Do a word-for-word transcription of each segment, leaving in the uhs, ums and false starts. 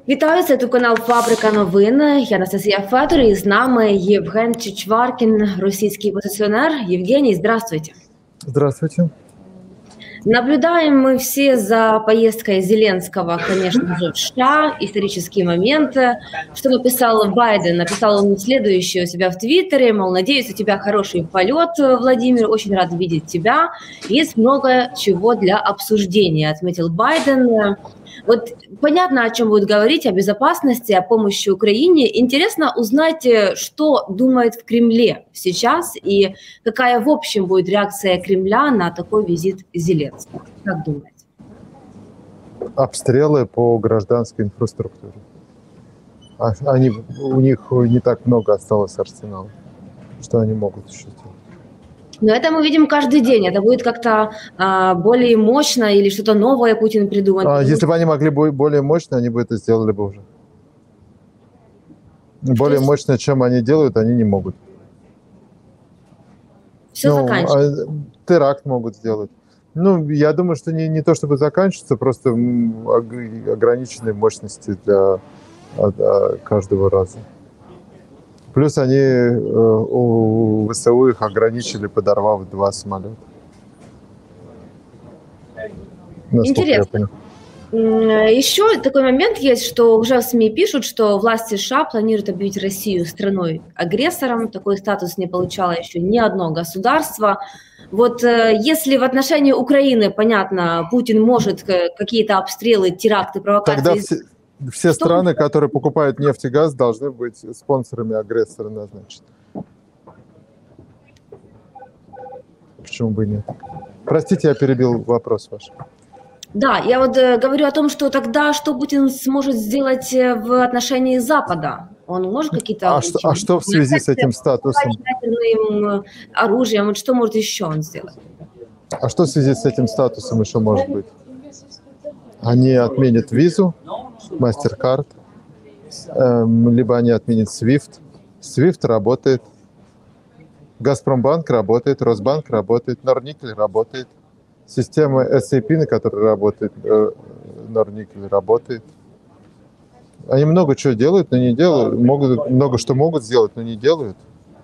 Вітаю, це канал Фабрика новин. Я Анастасія Федор, и с нами Евген Чичваркин, российский оппозиционер. Евгений, здравствуйте. Здравствуйте. Наблюдаем мы все за поездкой Зеленского, конечно же, в США, исторический момент. Что написал Байден? Написал он следующее у себя в Твиттере, мол, надеюсь, у тебя хороший полет, Владимир, очень рад видеть тебя. Есть много чего для обсуждения, отметил Байден. Вот понятно, о чем будет говорить, о безопасности, о помощи Украине. Интересно узнать, что думает в Кремле сейчас и какая в общем будет реакция Кремля на такой визит Зеленского. Как думаете? Обстрелы по гражданской инфраструктуре. Они, у них не так много осталось арсенала, что они могут еще делать. Но это мы видим каждый день. Это будет как-то а, более мощно или что-то новое Путин придумает. А, если бы они могли быть более мощно, они бы это сделали бы уже. Что более есть? Мощно, чем они делают, они не могут. Все ну, заканчивается. А, теракт могут сделать. Ну, я думаю, что не, не то чтобы заканчиваться, просто ограниченные мощности для каждого раза. Плюс они э, у ВСУ их ограничили, подорвав два самолета. Интересно. Еще такой момент есть, что уже в СМИ пишут, что власти США планируют объявить Россию страной-агрессором. Такой статус не получало еще ни одно государство. Вот э, если в отношении Украины, понятно, Путин может какие-то обстрелы, теракты, провокации... Тогда все... Все что страны, которые покупают нефть и газ, должны быть спонсорами агрессора назначены. Почему бы и нет? Простите, я перебил вопрос ваш. Да, я вот э, говорю о том, что тогда что Путин сможет сделать в отношении Запада? Он может какие-то... А, что, а что в связи с этим статусом? Оружием, вот что может еще он сделать? А что в связи с этим статусом еще может быть? Они отменят визу, MasterCard, эм, либо они отменят свифт. свифт работает, Газпромбанк работает, Росбанк работает, Норникель работает. Система эс эй пи, на которой работает э, Норникель, работает. Они много чего делают, но не делают. Могут, много что могут сделать, но не делают.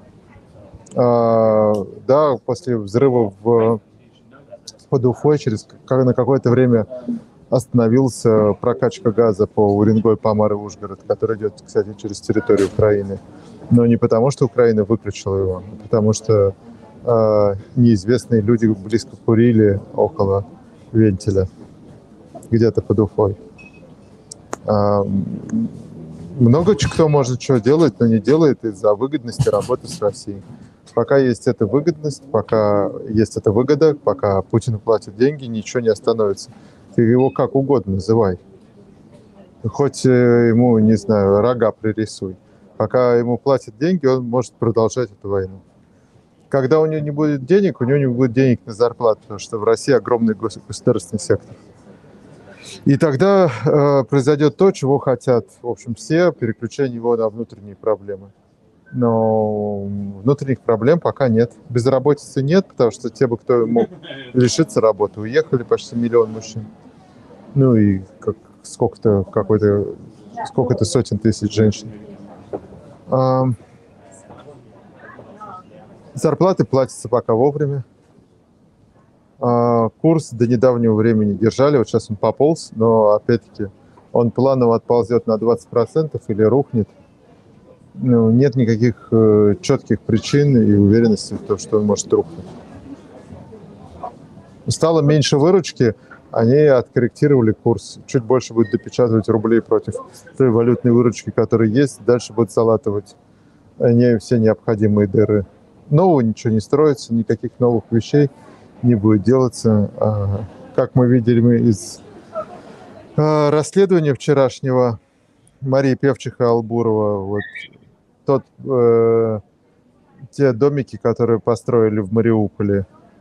А, да, после взрыва в, под Уфой через как, на какое-то время остановился прокачка газа по Уренгой, Помар и Ужгород, который идет, кстати, через территорию Украины. Но не потому, что Украина выключила его, а потому что э, неизвестные люди близко курили около вентиля, где-то под Уфой. Э, много кто может что делать, но не делает из-за выгодности работы с Россией. Пока есть эта выгодность, пока есть эта выгода, пока Путин платит деньги, ничего не остановится. Ты его как угодно называй. Хоть ему, не знаю, рога пририсуй. Пока ему платят деньги, он может продолжать эту войну. Когда у него не будет денег, у него не будет денег на зарплату, потому что в России огромный государственный сектор. И тогда э, произойдет то, чего хотят, в общем, все, переключение его на внутренние проблемы. Но внутренних проблем пока нет. Безработицы нет, потому что те, бы, кто мог лишиться работы, уехали почти миллион мужчин. Ну и как, сколько-то, какой-то, сколько-то сотен тысяч женщин. А, зарплаты платятся пока вовремя. А, курс до недавнего времени держали, вот сейчас он пополз, но опять-таки он планово отползет на двадцать процентов или рухнет. Ну, нет никаких э, четких причин и уверенности в том, что он может рухнуть. Стало меньше выручки, они откорректировали курс. Чуть больше будут допечатывать рублей против той валютной выручки, которая есть. Дальше будут залатывать они все необходимые дыры. Нового ничего не строится, никаких новых вещей не будет делаться. А, как мы видели мы из а, расследования вчерашнего Марии Певчиха-Албурова, вот, тот, э, те домики, которые построили в Мариуполе,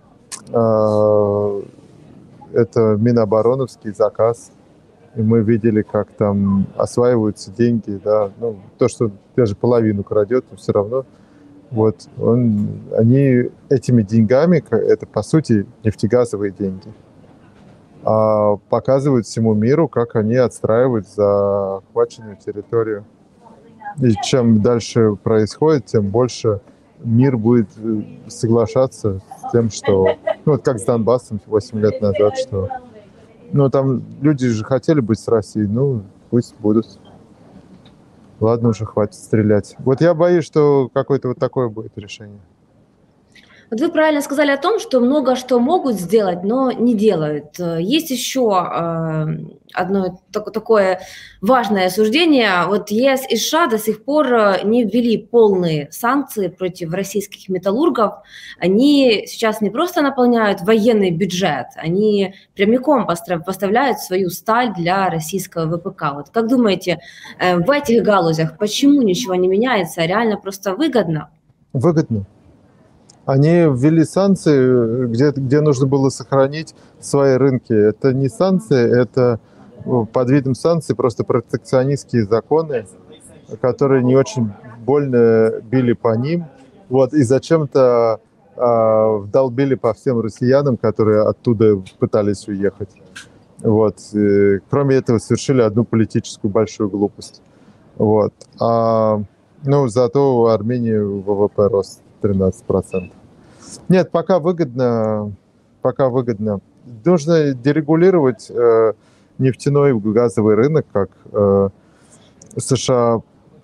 э, это Минобороновский заказ. И мы видели, как там осваиваются деньги. Да? Ну, то, что даже половину крадет, но все равно. Вот, он, они этими деньгами, это по сути нефтегазовые деньги. а показывают всему миру, как они отстраивают захваченную территорию. И чем дальше происходит, тем больше мир будет соглашаться с тем, что... Ну, вот как с Донбассом восемь лет назад, что... Ну, там люди же хотели быть с Россией, ну, пусть будут. Ладно, уже хватит стрелять. Вот я боюсь, что какое-то вот такое будет решение. Вот вы правильно сказали о том, что много что могут сделать, но не делают. Есть еще э, одно так, такое важное суждение. Вот ЕС и США до сих пор не ввели полные санкции против российских металлургов. Они сейчас не просто наполняют военный бюджет, они прямиком поставляют свою сталь для российского ВПК. Вот как думаете, э, в этих галузях почему ничего не меняется? Реально просто выгодно? Выгодно. Они ввели санкции, где, где нужно было сохранить свои рынки. Это не санкции, это под видом санкций просто протекционистские законы, которые не очень больно били по ним. Вот, и зачем-то э, вдолбили по всем россиянам, которые оттуда пытались уехать. Вот. И, кроме этого, совершили одну политическую большую глупость. Вот. А, ну, зато у Армении ВВП рос тринадцать процентов. Нет, пока выгодно, пока выгодно. Нужно дерегулировать э, нефтяной и газовый рынок, как э, США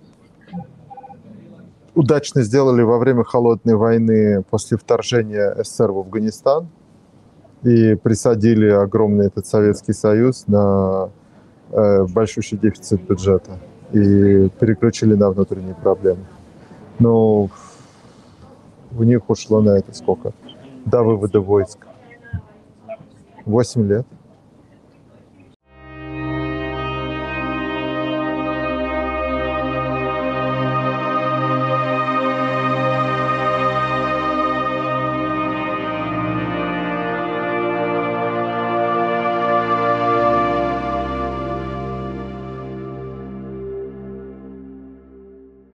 удачно сделали во время холодной войны после вторжения СССР в Афганистан и присадили огромный этот Советский Союз на э, большущий дефицит бюджета и переключили на внутренние проблемы. Но у них ушло на это сколько? До вывода войск. Восемь лет.